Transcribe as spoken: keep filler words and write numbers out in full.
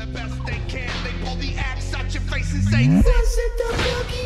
the best they can. They pull the axe out your face and say, "Was it the boogie?"